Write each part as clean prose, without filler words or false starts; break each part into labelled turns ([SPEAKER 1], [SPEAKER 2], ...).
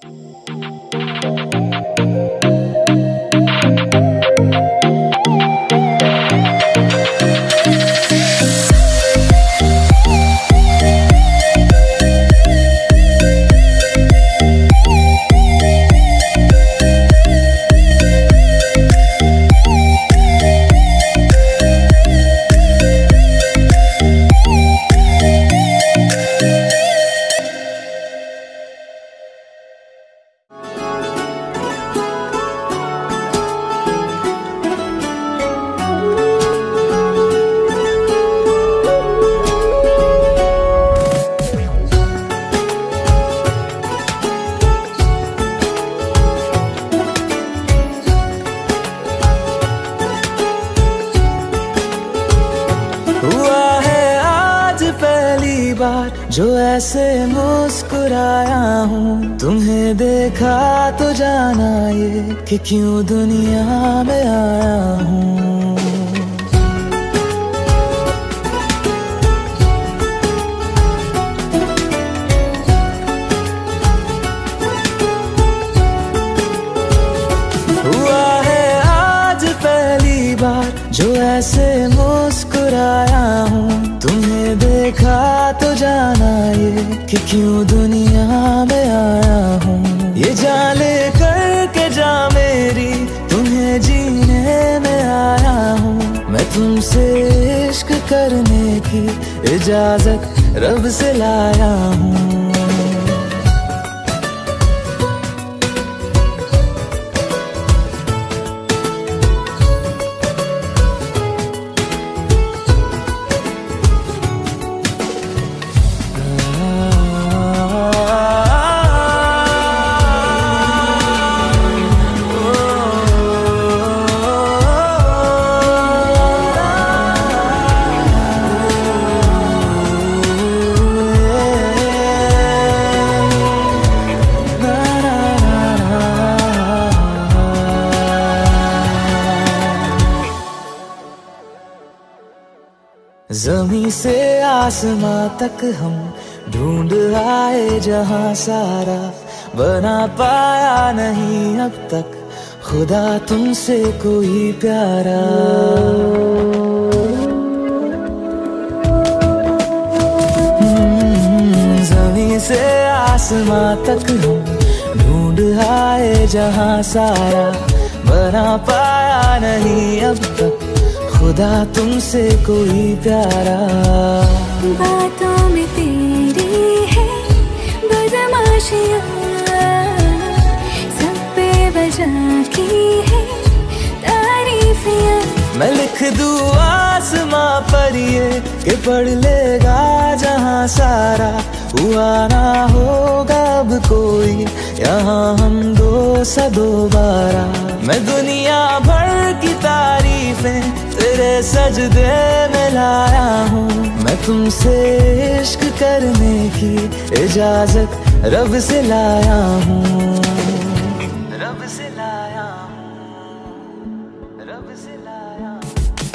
[SPEAKER 1] जो ऐसे मुस्कुराया हूँ, तुम्हें देखा तो जाना ये कि क्यों दुनिया में आया हूँ। हुआ है आज पहली बार जो ऐसे मुस्कुराया हूँ, तुम्हें देखा तो जाना ये कि क्यों दुनिया में आया हूँ। ये जान ले करके जा मेरी, तुम्हें जीने में आया हूँ। मैं तुमसे इश्क करने की इजाजत रब से लाया हूँ। ज़मीं से आसमां तक हम ढूंढ आए जहां सारा, बना पाया नहीं अब तक खुदा तुमसे कोई प्यारा। ज़मीं से आसमां तक हम ढूंढ आए जहां सारा, बना पाया नहीं अब तक खुदा तुमसे कोई प्यारा।
[SPEAKER 2] बातों में तेरी है बदमाशियाँ, सब पे बजा की है तारीफियाँ।
[SPEAKER 1] मैं लिख दूँ आसमां पर ये कि पढ़ लेगा जहां सारा, हुआ ना होगा अब कोई यहाँ हम दो सा दोबारा। मैं दुनिया भर की तारीफें तेरे सजदे में लाया हूँ। मैं तुमसे इश्क करने की इजाजत रब से लाया हूँ। रब से लाया हूँ, रब से लाया हूँ।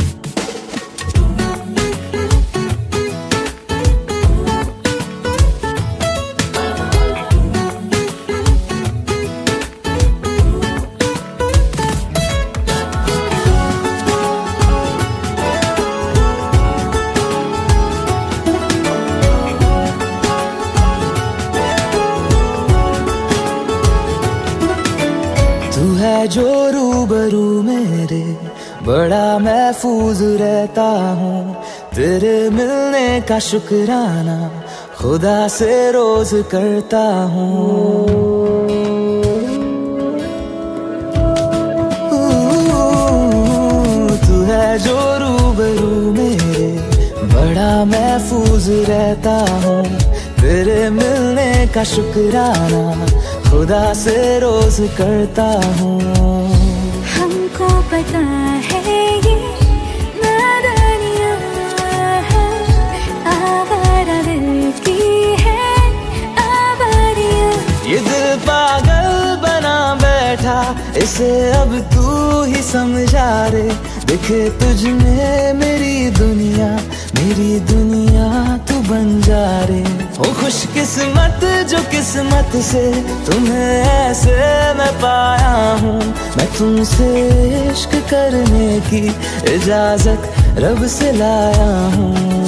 [SPEAKER 1] तू है जो रूबरू मेरे, बड़ा महफूज रहता हूँ। तेरे मिलने का शुक्राना खुदा से रोज करता हूँ। तू है जो रूबरू मेरे, बड़ा महफूज रहता हूँ। तेरे मिलने का शुक्राना खुदा से रोज करता हूँ।
[SPEAKER 2] हमको पता है ये नादानियाँ है, आवारा दिल की है आवारियाँ।
[SPEAKER 1] ये दिल पागल बना बैठा, इसे अब तू ही समझा रे। दिखे तुझ में मेरी दुनिया तू बन जा रे। ओ खुशकिस्मत जो किस्मत से तुम्हें ऐसे मैं पाया हूँ। मैं तुमसे इश्क करने की इजाजत रब से लाया हूँ।